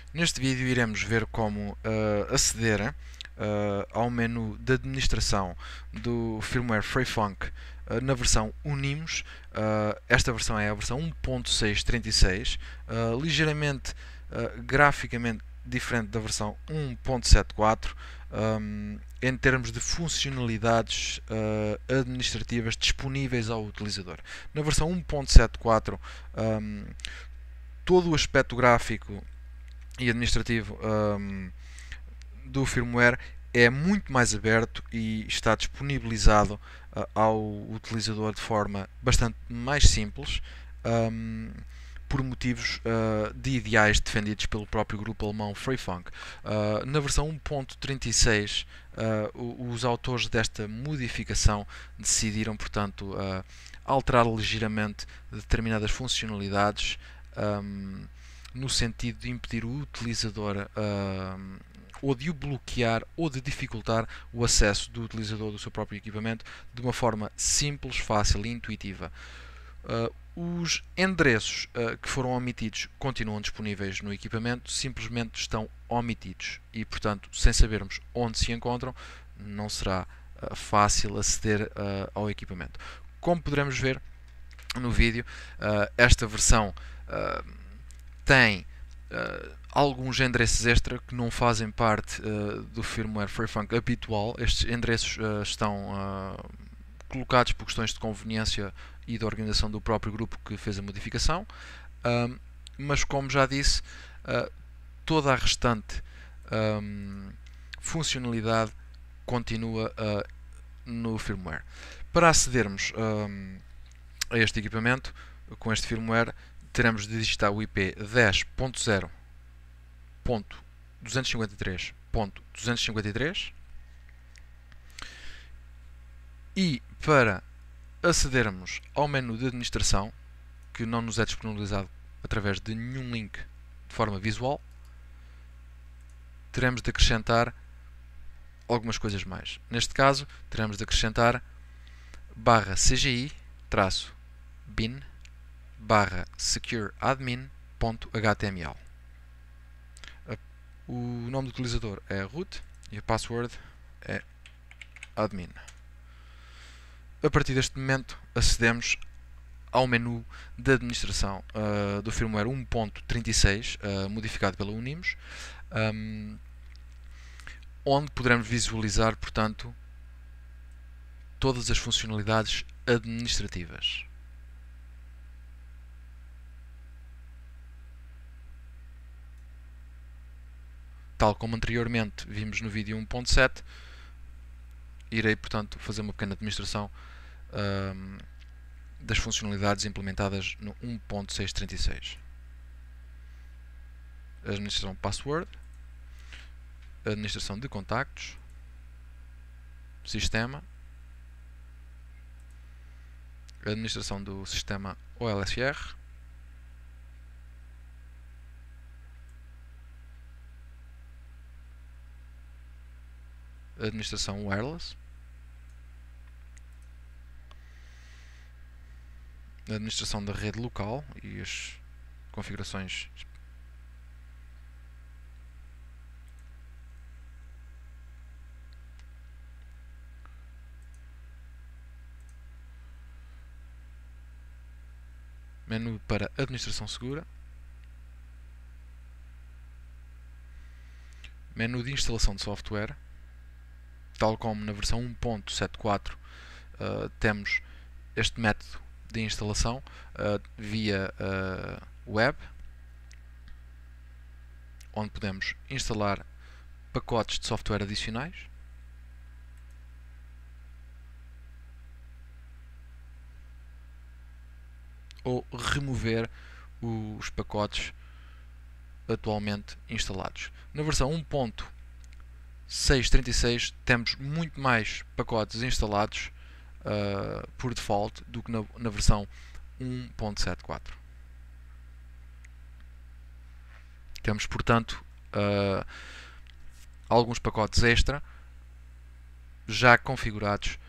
Neste vídeo iremos ver como aceder ao menu de administração do firmware FreeFunk na versão Unimos. Esta versão é a versão 1.636, ligeiramente graficamente diferente da versão 1.74 em termos de funcionalidades administrativas disponíveis ao utilizador. Na versão 1.74 todo o aspecto gráfico e administrativo do firmware é muito mais aberto e está disponibilizado ao utilizador de forma bastante mais simples, por motivos de ideais defendidos pelo próprio grupo alemão FreeFunk. Na versão 1.36, os autores desta modificação decidiram, portanto, alterar ligeiramente determinadas funcionalidades, no sentido de impedir o utilizador ou de o bloquear ou de dificultar o acesso do utilizador do seu próprio equipamento de uma forma simples, fácil e intuitiva. Os endereços que foram omitidos continuam disponíveis no equipamento, simplesmente estão omitidos e, portanto, sem sabermos onde se encontram, não será fácil aceder ao equipamento. Como poderemos ver no vídeo, esta versão tem alguns endereços extra que não fazem parte do firmware FreeFunk habitual. Estes endereços estão colocados por questões de conveniência e de organização do próprio grupo que fez a modificação, mas como já disse, toda a restante funcionalidade continua no firmware. Para acedermos a este equipamento com este firmware, teremos de digitar o IP 10.0.253.253 e para acedermos ao menu de administração, que não nos é disponibilizado através de nenhum link de forma visual, teremos de acrescentar algumas coisas mais. Neste caso, teremos de acrescentar /cgi-bin /secureadmin.html. O nome do utilizador é root e a password é admin. A partir deste momento acedemos ao menu de administração do firmware 1.36, modificado pela Unimos, onde poderemos visualizar, portanto, todas as funcionalidades administrativas. Tal como anteriormente vimos no vídeo 1.7, irei, portanto, fazer uma pequena administração das funcionalidades implementadas no 1.636. Administração password, administração de contactos, sistema, administração do sistema OLSR, administração wireless, administração da rede local e as configurações menu para administração segura, menu de instalação de software, tal como na versão 1.74 temos este método de instalação via web, onde podemos instalar pacotes de software adicionais, ou remover os pacotes atualmente instalados. Na versão 1.636 temos muito mais pacotes instalados por default do que na versão 1.74. Temos, portanto, alguns pacotes extra já configurados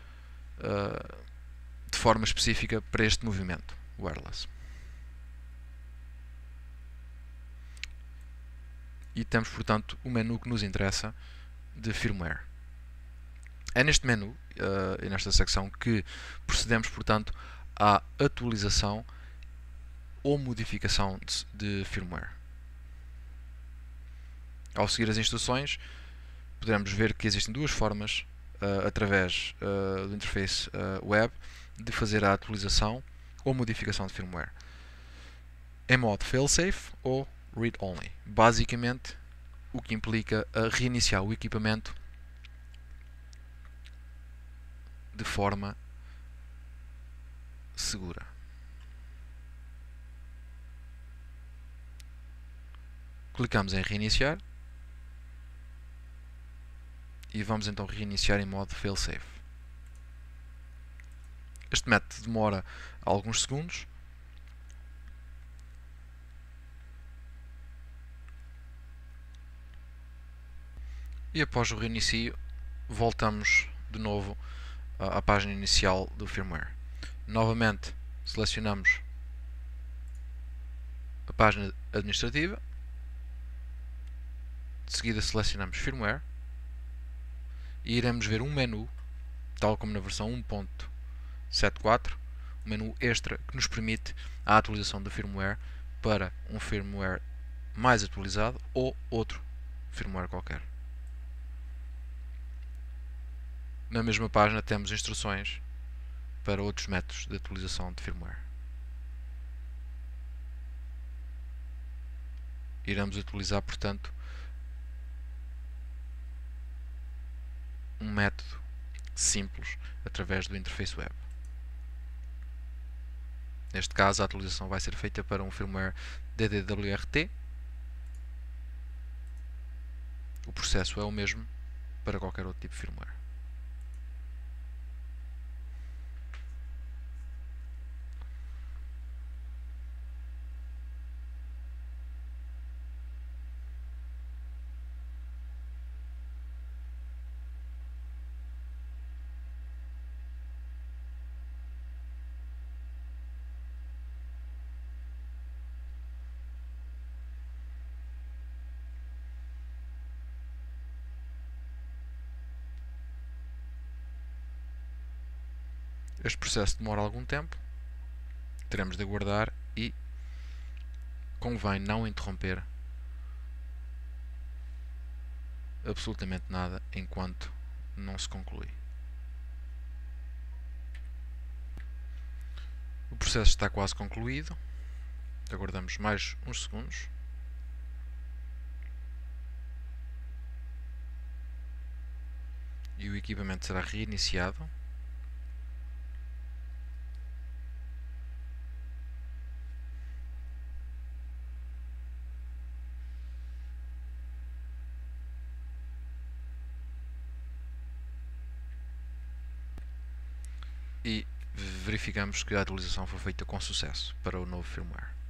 de forma específica para este movimento wireless. e temos, portanto, o menu que nos interessa de firmware. É neste menu e nesta secção que procedemos, portanto, à atualização ou modificação de firmware. Ao seguir as instruções, podemos ver que existem duas formas, através do interface web, de fazer a atualização ou modificação de firmware. Em modo failsafe ou read-only. Basicamente, o que implica a reiniciar o equipamento de forma segura. Clicamos em reiniciar e vamos então reiniciar em modo failsafe. Este método demora alguns segundos. E após o reinicio, voltamos de novo à página inicial do firmware. Novamente, selecionamos a página administrativa. De seguida, selecionamos firmware. E iremos ver um menu, tal como na versão 1.74, um menu extra que nos permite a atualização do firmware para um firmware mais atualizado ou outro firmware qualquer. Na mesma página temos instruções para outros métodos de atualização de firmware. Iremos utilizar, portanto, um método simples através do interface web. Neste caso, a atualização vai ser feita para um firmware DDWRT. O processo é o mesmo para qualquer outro tipo de firmware. Este processo demora algum tempo, teremos de aguardar e convém não interromper absolutamente nada enquanto não se conclui. O processo está quase concluído, aguardamos mais uns segundos. E o equipamento será reiniciado. E verificamos que a atualização foi feita com sucesso para o novo firmware.